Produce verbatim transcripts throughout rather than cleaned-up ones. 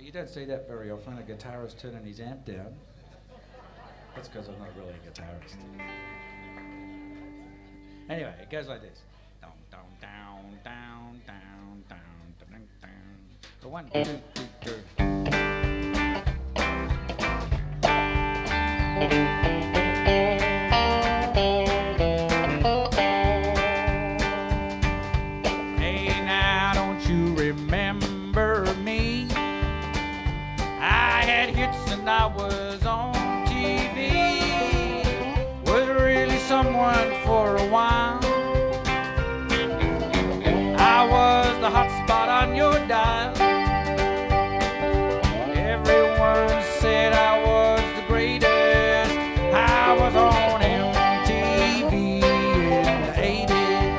You don't see that very often, a guitarist turning his amp down. That's because I'm not really a guitarist. Anyway, it goes like this. Down, down, down, down, down, down, down, down. The one, two, two, three. Hey, now don't you remember me? I had hits and I was on T V. Was really someone for a while. I was the hot spot on your dial. Everyone said I was the greatest. I was on M T V in the eighties.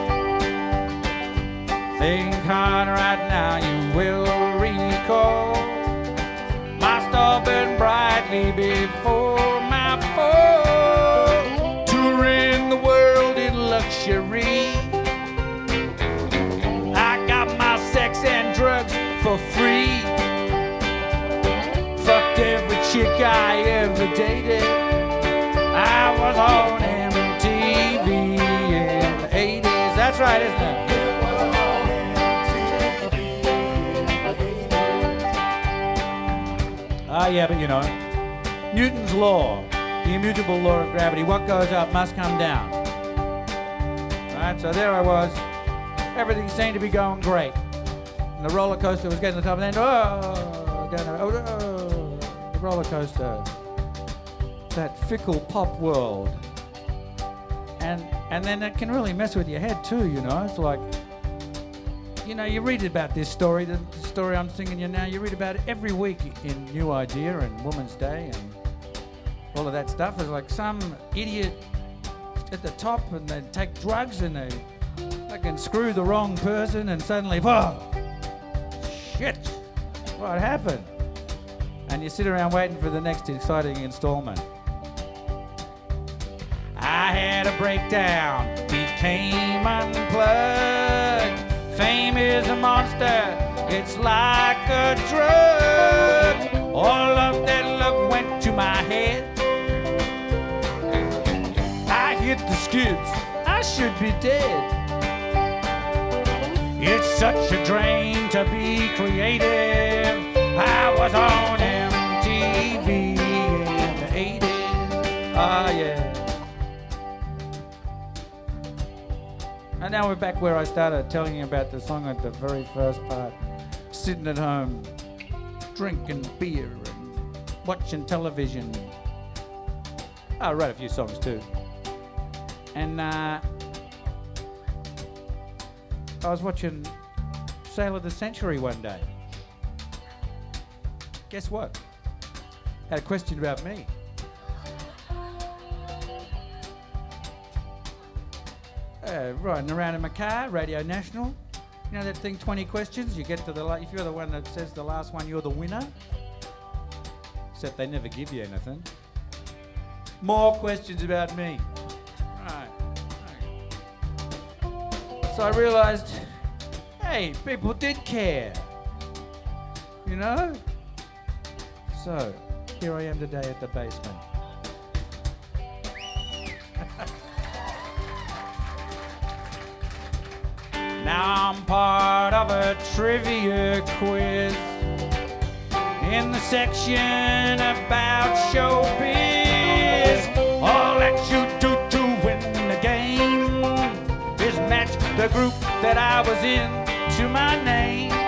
Think hard right now, you will recall my star burned brightly before my fall. Touring the world in luxury. I got my sex and drugs for free. Fucked every chick I ever dated. I was on M T V in the eighties. That's right, isn't it? Ah, yeah, but you know, Newton's law, the immutable law of gravity, what goes up must come down. Right, so there I was. Everything seemed to be going great. And the roller coaster was getting to the top, and then, oh, down the, oh, oh, the roller coaster. That fickle pop world. And, and then it can really mess with your head too, you know. It's like, you know, you read about this story, the story I'm singing you now, you read about it every week in New Idea and Woman's Day and all of that stuff. It's like some idiot at the top and they take drugs and they fucking screw the wrong person and suddenly, whoa, shit, what happened? And you sit around waiting for the next exciting installment. I had a breakdown, became unplugged. Fame is a monster, it's like a drug. All of that love went to my head. I hit the skids, I should be dead. It's such a drain to be creative. I was on M T V in the eighties. Ah, yeah. And now we're back where I started telling you about the song at the very first part. Sitting at home, drinking beer and watching television. I wrote a few songs too. And uh, I was watching Sale of the Century one day. Guess what? Had a question about me. Uh, riding around in my car, Radio National. You know that thing, twenty questions? You get to the, la if you're the one that says the last one, you're the winner. Except they never give you anything. More questions about me. Right. Right. So I realised, hey, people did care. You know? So, here I am today at the basement. Now I'm part of a trivia quiz in the section about showbiz. All that you do to win the game is match the group that I was in to my name.